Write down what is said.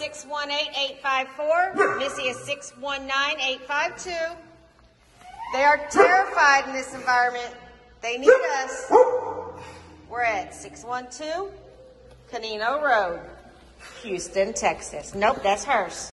A618854. Missy is 619852. They are terrified in this environment. They need us. We're at 612 Canino Road, Houston, Texas. Nope, that's hers.